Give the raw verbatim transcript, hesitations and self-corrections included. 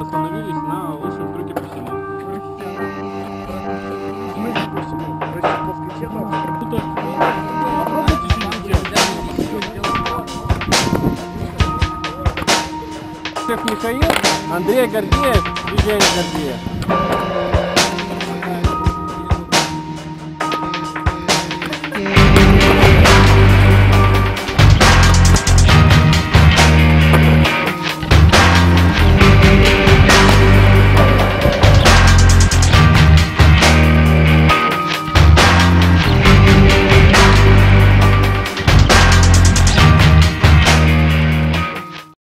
остановились на лучшем трюке по всему. Михаил, Андрей Гордеев, Евгений Гордеев.